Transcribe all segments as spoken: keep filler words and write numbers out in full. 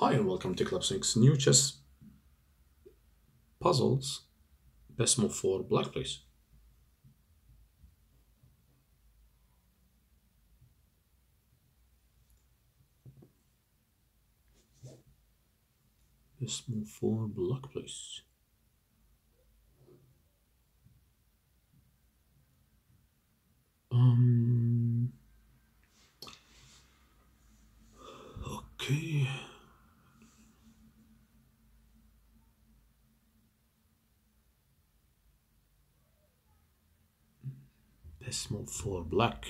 Hi and welcome to Clipsmixxx new chess puzzles. Best move for black, please. Best move for black, please. Um. Okay. Best move for black.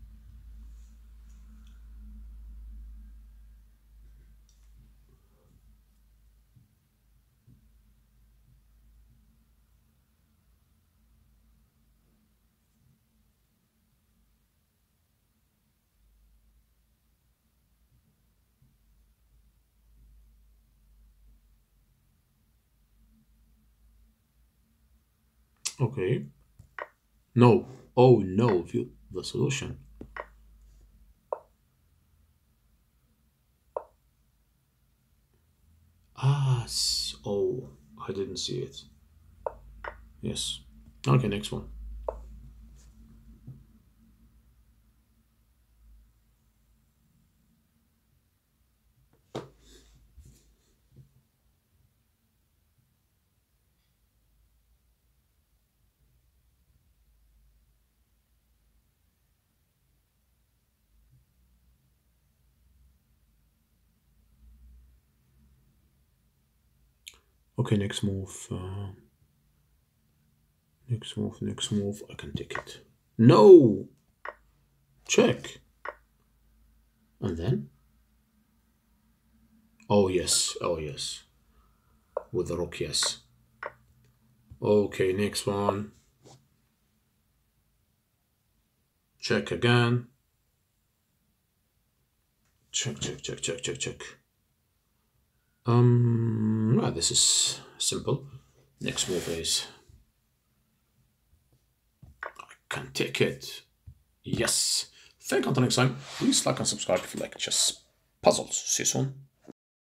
Okay. No. Oh no, view the solution. Ah, oh, I didn't see it. Yes. Okay, next one. Okay, next move. Uh, next move, next move. I can take it. No! Check. And then? Oh, yes. Oh, yes. With the rook, yes. Okay, next one. Check again. Check, check, check, check, check, check. Um, ah, this is simple. Next move is... I can take it. Yes. Thank you until next time. Please like and subscribe if you like chess puzzles. See you soon.